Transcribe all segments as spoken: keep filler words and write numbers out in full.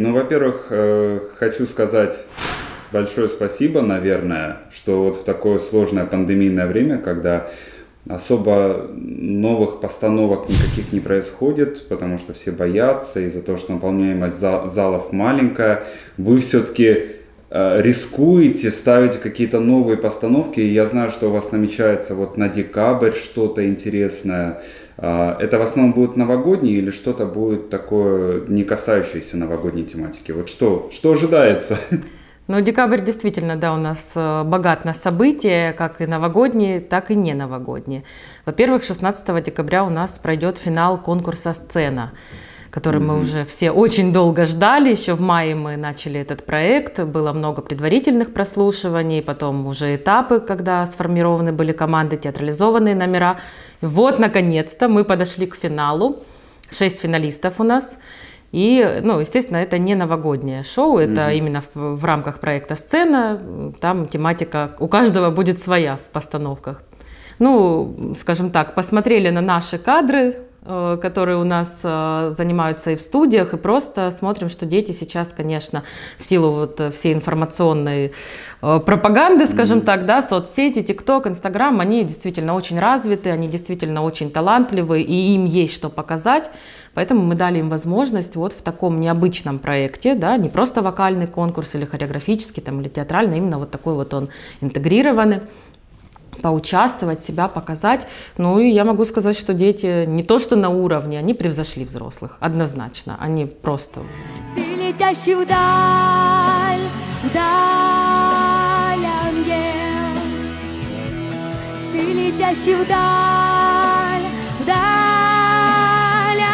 ну, во-первых, хочу сказать большое спасибо, наверное, что вот в такое сложное пандемийное время, когда особо новых постановок никаких не происходит, потому что все боятся из-за того, что наполняемость залов маленькая, вы все-таки рискуете, ставите какие-то новые постановки, и я знаю, что у вас намечается вот на декабрь что-то интересное. Это в основном будут новогодние или что-то будет такое, не касающееся новогодней тематики? Вот что, что ожидается? Ну, декабрь действительно, да, у нас богат на события, как и новогодние, так и не новогодние. Во-первых, шестнадцатого декабря у нас пройдет финал конкурса «Сцена», который mm-hmm. мы уже все очень долго ждали. Еще в мае мы начали этот проект, было много предварительных прослушиваний, потом уже этапы, когда сформированы были команды, театрализованные номера. Вот, наконец-то, мы подошли к финалу. Шесть финалистов у нас. И, ну, естественно, это не новогоднее шоу, это mm-hmm. именно в, в рамках проекта «Сцена». Там тематика у каждого будет своя в постановках. Ну, скажем так, посмотрели на наши кадры, которые у нас занимаются и в студиях, и просто смотрим, что дети сейчас, конечно, в силу вот всей информационной пропаганды, скажем mm-hmm. так, да, соцсети, ТикТок, Инстаграм, они действительно очень развиты, они действительно очень талантливы, и им есть что показать, поэтому мы дали им возможность вот в таком необычном проекте, да, не просто вокальный конкурс или хореографический, там, или театральный, именно вот такой вот он интегрированный, поучаствовать, себя показать. Ну и я могу сказать, что дети не то что на уровне, они превзошли взрослых, однозначно. Они просто... Ты летящий вдаль, вдаль, ангел. Ты летящий вдаль, вдаль,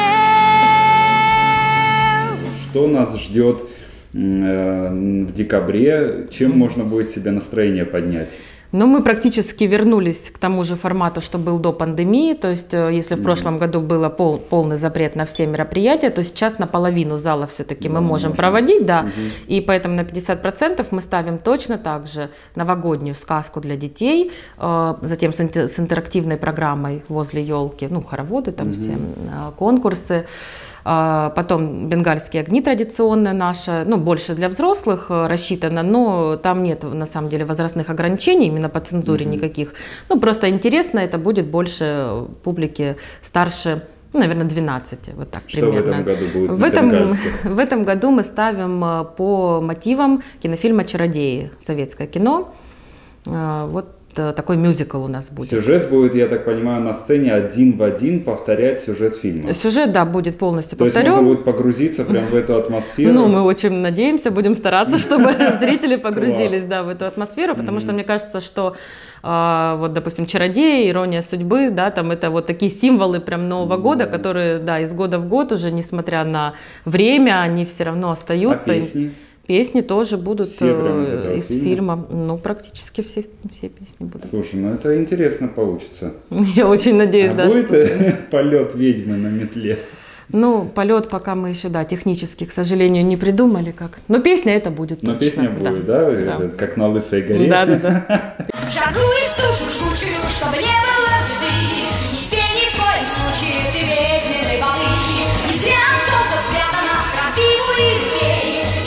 ангел. Что нас ждет в декабре? Чем можно будет себе настроение поднять? Но мы практически вернулись к тому же формату, что был до пандемии. То есть, если в прошлом году был пол, полный запрет на все мероприятия, то сейчас наполовину зала все-таки да, мы можем можно. проводить, да. Угу. И поэтому на пятьдесят процентов мы ставим точно так же новогоднюю сказку для детей, затем с интерактивной программой возле елки, ну, хороводы, там угу. все конкурсы. Потом бенгальские огни традиционные наши, ну, больше для взрослых рассчитано, но там нет, на самом деле, возрастных ограничений, именно по цензуре mm-hmm. никаких. Ну, просто интересно, это будет больше публики старше, ну, наверное, двенадцати, вот так Что примерно. в этом году будет в этом, в этом году мы ставим по мотивам кинофильма «Чародеи», советское кино. Вот такой мюзикл у нас будет. Сюжет будет, я так понимаю, на сцене один в один повторять сюжет фильма. Сюжет, да, будет полностью То повторен. То есть можно будет погрузиться прямо в эту атмосферу? Ну, мы очень надеемся, будем стараться, чтобы зрители погрузились, да, в эту атмосферу, потому что мне кажется, что вот, допустим, «Чародеи», «Ирония судьбы», да, там это вот такие символы прям Нового года, которые, да, из года в год уже, несмотря на время, они все равно остаются. А песни? Песни тоже будут все э, из, из фильма. Ну, практически все, все песни будут. Слушай, ну это интересно получится. Я очень надеюсь, а да. будет что... полет ведьмы на метле? Ну, полет пока мы еще, да, технически, к сожалению, не придумали как. Но песня это будет Но точно. песня будет, да? да? да. Это как на Лысой горе? Да, да, да. Жару и стужу жгучую, чтобы не было беды. Не пей ни в коем случае ты ведьминой воды. Не зря солнце спрятано в крапиву и репей.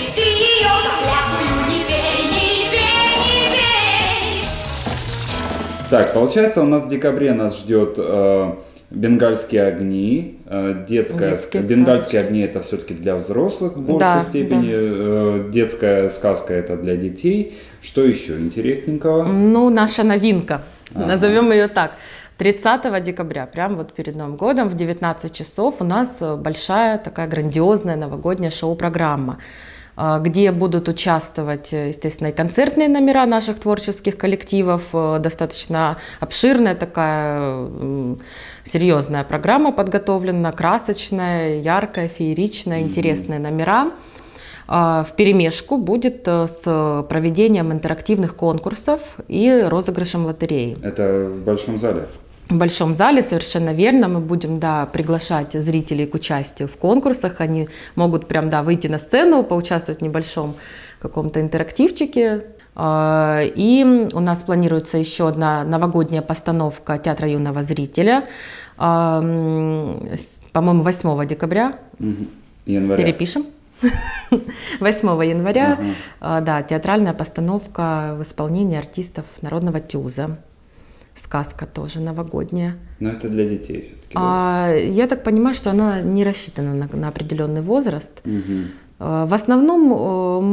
Так, получается, у нас в декабре нас ждет э, бенгальские огни, э, детская, бенгальские огни это все-таки для взрослых в большей да, степени, да. Э, детская сказка это для детей. Что еще интересненького? Ну, наша новинка, ага. назовем ее так. тридцатого декабря, прямо вот перед Новым годом, в девятнадцать часов у нас большая такая грандиозная новогодняя шоу-программа, где будут участвовать, естественно, и концертные номера наших творческих коллективов. Достаточно обширная такая серьезная программа подготовлена, красочная, яркая, фееричная, интересные номера. Вперемешку будет с проведением интерактивных конкурсов и розыгрышем лотереи. Это в большом зале? В большом зале, совершенно верно. Мы будем, да, приглашать зрителей к участию в конкурсах. Они могут прям, да, выйти на сцену, поучаствовать в небольшом каком-то интерактивчике. И у нас планируется еще одна новогодняя постановка театра юного зрителя, по-моему, восьмого декабря. Января. Перепишем. восьмого января, ага. да, театральная постановка в исполнении артистов Народного Тюза. Сказка тоже новогодняя. Но это для детей все-таки, а, да? Я так понимаю, что она не рассчитана на, на определенный возраст. Угу. В основном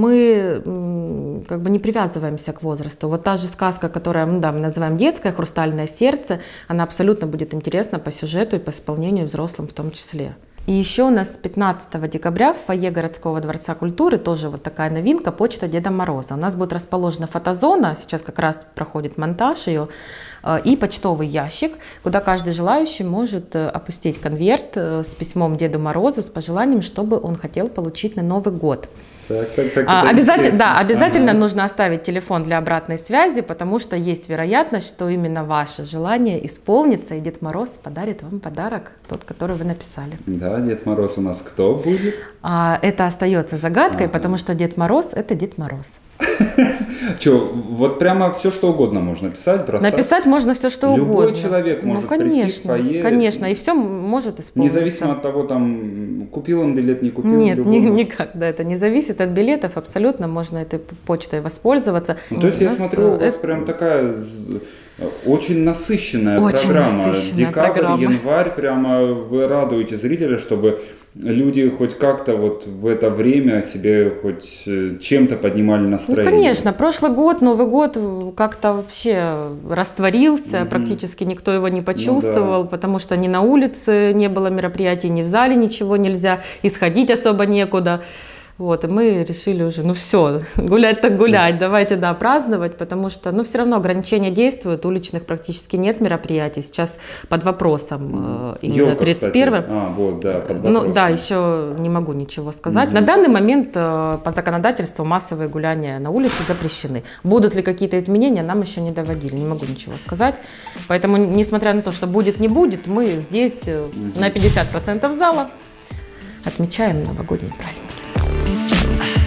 мы как бы не привязываемся к возрасту. Вот та же сказка, которая, ну, да, мы называем детская, «Хрустальное сердце», она абсолютно будет интересна по сюжету и по исполнению взрослым в том числе. И еще у нас пятнадцатого декабря в фойе городского дворца культуры тоже вот такая новинка — «Почта Деда Мороза». У нас будет расположена фотозона, сейчас как раз проходит монтаж ее, и почтовый ящик, куда каждый желающий может опустить конверт с письмом Деду Морозу с пожеланием, чтобы он хотел получить на Новый год. Так, так, так, а, обязательно, да, ага. обязательно нужно оставить телефон для обратной связи, потому что есть вероятность, что именно ваше желание исполнится, и Дед Мороз подарит вам подарок, тот, который вы написали. Да, Дед Мороз у нас кто будет? А, это остается загадкой, ага. потому что Дед Мороз — это Дед Мороз. Че, вот прямо все, что угодно можно писать, бросать? Написать можно все, что Любой угодно. Любой человек может ну, конечно, прийти в фойе. Конечно, и все может исполниться. Независимо от того, там, купил он билет, не купил. Нет, ни, никак, да, это не зависит от билетов, абсолютно можно этой почтой воспользоваться. Ну, то есть у я нас, смотрю, у вас это... прям такая очень насыщенная очень программа. Насыщенная Декабрь, программа. январь, прямо вы радуете зрителя, чтобы люди хоть как-то вот в это время себе хоть чем-то поднимали настроение. Ну, конечно, прошлый год, Новый год как-то вообще растворился, mm-hmm. практически никто его не почувствовал, ну, да. потому что ни на улице не было мероприятий, ни в зале ничего нельзя, исходить особо некуда. Вот, и мы решили уже, ну все, гулять так гулять, давайте, да, праздновать, потому что, ну, все равно ограничения действуют, уличных практически нет мероприятий, сейчас под вопросом э, именно Ёлка, тридцать первого. Кстати. А, вот, да, под вопросом. Ну, да, еще не могу ничего сказать. Mm-hmm. На данный момент э, по законодательству массовые гуляния на улице запрещены. Будут ли какие-то изменения, нам еще не доводили, не могу ничего сказать. Поэтому, несмотря на то, что будет, не будет, мы здесь э, mm-hmm. на пятьдесят процентов зала отмечаем новогодние праздники.